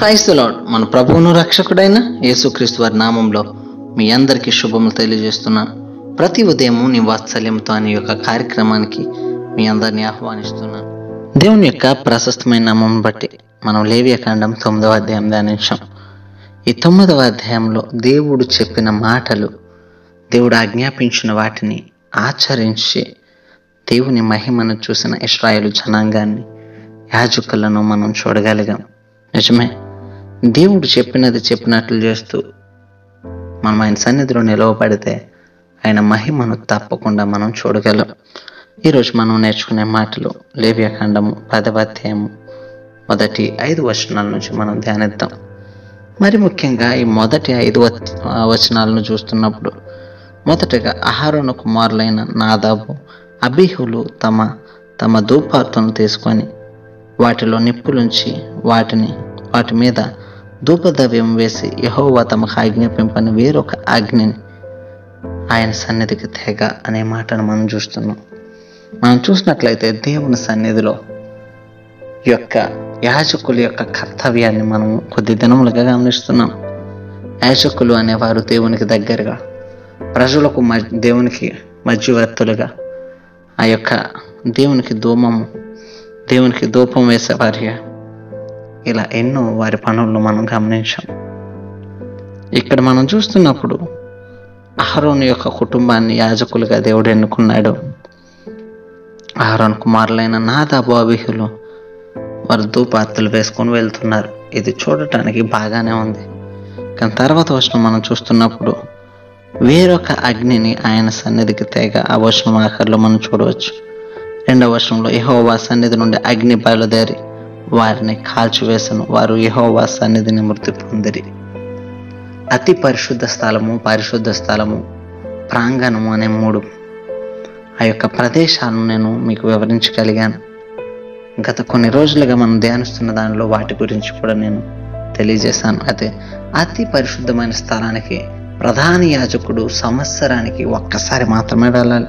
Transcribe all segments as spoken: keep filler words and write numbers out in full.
Praise the lord. మన ప్రభువును రక్షకుడైన యేసుక్రీస్తు వారి నామంలో మీ అందరికీ శుభములు తెలియజేస్తున్నాను. ప్రతి ఉదయము నీ వాత్సల్యంతో అనే యొక్క కార్యక్రమానికి మీ అందరినీ ఆహ్వానిస్తున్నాను. దేవుని యొక్క ప్రశస్తమైన నామం బట్టి మనం లేవియాకాండం తొమ్మిదవ అధ్యాయం ధ్యానించాం. ఈ తొమ్మిదవ అధ్యాయంలో దేవుడు చెప్పిన మాటలు, దేవుడు ఆజ్ఞాపించిన వాటిని ఆచరించి దేవుని మహిమను చూసిన ఇశ్రాయేలు జనాంగాన్ని, యాజకులను మనం చూడగలిగాం. నిజమే, దేవుడు చెప్పినది చెప్పినట్లు చేస్తూ మనం ఆయన సన్నిధిలో నిలవబడితే ఆయన మహిమను తప్పకుండా మనం చూడగలం. ఈరోజు మనం నేర్చుకునే మాటలు లేవియాకాండము పదవ అధ్యాయము మొదటి ఐదు వచనాల నుంచి మనం ధ్యానిద్దాం. మరి ముఖ్యంగా ఈ మొదటి ఐదు వచనాలను చూస్తున్నప్పుడు మొదటగా అహరోను కుమారులైన నాదాబు, అబీహులు తమ తమ ధూపార్తను తీసుకొని వాటిలో నిప్పులుంచి వాటిని వాటి మీద ధూపద్రవ్యం వేసి యెహోవా తమకు ఆజ్ఞాపింపని వేరొక అగ్నిని ఆయన సన్నిధికి తెగ అనే మాటను మనం చూస్తున్నాం. మనం చూసినట్లయితే దేవుని సన్నిధిలో యొక్క యాజకుల యొక్క కర్తవ్యాన్ని మనం కొద్ది దినములుగా గమనిస్తున్నాం. యాజకులు అనేవారు దేవునికి దగ్గరగా, ప్రజలకు మధ్య దేవునికి మధ్యవర్తులుగా, ఆ యొక్క దేవునికి ధూమము దేవునికి ధూపం వేసే వారిగా, ఇలా ఎన్నో వారి పనులను మనం గమనించాం. ఇక్కడ మనం చూస్తున్నప్పుడు అహరోను యొక్క కుటుంబాన్ని యాజకులుగా దేవుడు ఎన్నుకున్నాడు. అహరోను కుమారులైన నాదాబు, అబీహులు వారు ధూపార్తలు వేసుకొని వెళ్తున్నారు. ఇది చూడటానికి బాగానే ఉంది. కానీ తర్వాత వచనం మనం చూస్తున్నప్పుడు వేరొక అగ్నిని ఆయన సన్నిధికి తెగ ఆ వచనం ఆఖరిలో మనం చూడవచ్చు. రెండవ వచనంలో యెహోవా సన్నిధి నుండి అగ్ని బయలుదేరి వారిని కాల్చివేసను, వారు యెహోవా సన్నిధిని మృతి పొందిరి. అతి పరిశుద్ధ స్థలము, పరిశుద్ధ స్థలము, ప్రాంగణము అనే మూడు ఆ యొక్క ప్రదేశాలను నేను మీకు వివరించగలిగాను. గత కొన్ని రోజులుగా మనం ధ్యానిస్తున్న దానిలో వాటి గురించి కూడా నేను తెలియజేశాను. అయితే అతి పరిశుద్ధమైన స్థలానికి ప్రధాన యాజకుడు సంవత్సరానికి ఒక్కసారి మాత్రమే వెళ్ళాలి.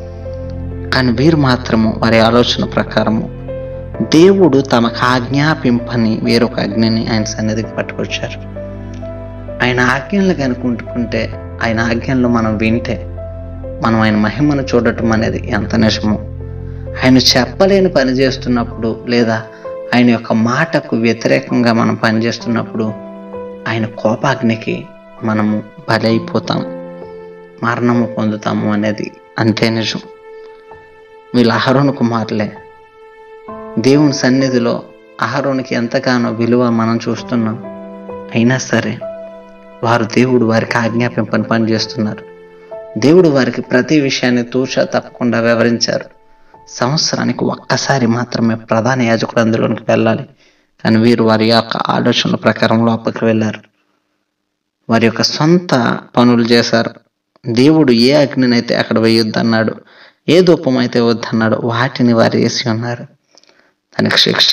కానీ వీరు మాత్రము వారి ఆలోచన ప్రకారము దేవుడు తమకు ఆజ్ఞాపింపని వేరొక అగ్నిని ఆయన సన్నిధికి పట్టుకొచ్చారు. ఆయన ఆజ్ఞలు కనుకుంటుకుంటే, ఆయన ఆజ్ఞలు మనం వింటే మనం ఆయన మహిమను చూడటం అనేది ఎంత నిజమో, ఆయన చెప్పలేని పని చేస్తున్నప్పుడు లేదా ఆయన యొక్క మాటకు వ్యతిరేకంగా మనం పనిచేస్తున్నప్పుడు ఆయన కోపాగ్నికి మనము బలైపోతాం, మరణము పొందుతాము అనేది అంతే నిజం. వీళ్ళు అహరోను కుమారులే. దేవుని సన్నిధిలో అహరోనుకి ఎంతగానో విలువ మనం చూస్తున్నాం. అయినా సరే వారు దేవుడు వారికి ఆజ్ఞాపింపని పని చేస్తున్నారు. దేవుడు వారికి ప్రతి విషయాన్ని తూచా తప్పకుండా వివరించారు. సంవత్సరానికి ఒక్కసారి మాత్రమే ప్రధాన యాజకుడు అందులోనికి వెళ్ళాలి. కానీ వీరు వారి యొక్క ఆలోచనల ప్రకారం లోపలికి వెళ్ళారు. వారి యొక్క సొంత పనులు చేశారు. దేవుడు ఏ అగ్నినైతే అక్కడ వేయొద్దన్నాడు, ఏ ధూపం అయితే వద్దన్నాడు, వాటిని వారు వేసి ఉన్నారు. దానికి శిక్ష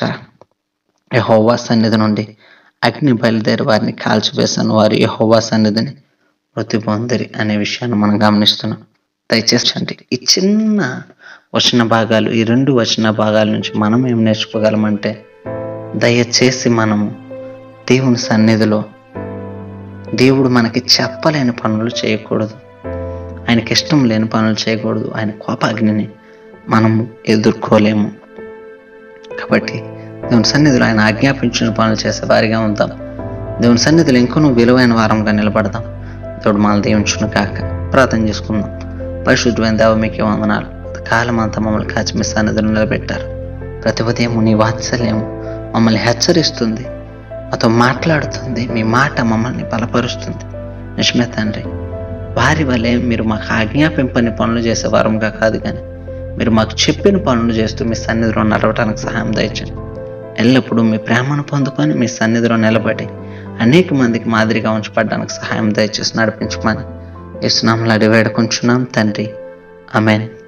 యెహోవా సన్నిధి నుండి అగ్ని బయలుదేరి వారిని కాల్చివేశాను, వారు యెహోవా సన్నిధిని మృతి పొందిరి అనే విషయాన్ని మనం గమనిస్తున్నాం. దయచేసి అంటే ఈ చిన్న వచన భాగాలు, ఈ రెండు వచన భాగాల నుంచి మనం ఏం నేర్చుకోగలమంటే, దయచేసి మనము దేవుని సన్నిధిలో దేవుడు మనకి చెప్పలేని పనులు చేయకూడదు, ఆయనకి ఇష్టం లేని పనులు చేయకూడదు. ఆయన కోపాగ్నిని మనము ఎదుర్కోలేము. కాబట్టి దేవుని సన్నిధిలో ఆయన ఆజ్ఞాపించిన పనులు చేసే వారిగా ఉందాం. దేవుని సన్నిధిలో ఇంకొను విలువైన వారంగా నిలబడదాం. దేవుడు మనల్ని దీవించును కాక. ప్రార్థన చేసుకుందాం. పరిశుద్ధమైన దేవ, మీకే వందనాలు. కాలం అంతా మమ్మల్ని కాచి మీ సన్నిధిలో నిలబెట్టారు. ప్రతి ఉదయం నీ వాత్సల్యం మమ్మల్ని హెచ్చరిస్తుంది, మాతో మాట్లాడుతుంది. మీ మాట మమ్మల్ని బలపరుస్తుంది. నిజమే తండ్రి, వారి వల్లే మీరు మాకు ఆజ్ఞాపింపని పనులు చేసే వారంగా కాదు, కానీ మీరు మాకు చెప్పిన పనులు చేస్తూ మీ సన్నిధిలో నడవటానికి సహాయం దయచండి. ఎల్లప్పుడూ మీ ప్రేమను పొందుకొని మీ సన్నిధిలో నిలబడి అనేక మందికి మాదిరిగా ఉంచబడడానికి సహాయం దయచేసి నడిపించమని యేసు నామములో అడిగి వేడుకుంటున్నాం తండ్రి. ఆమేన్.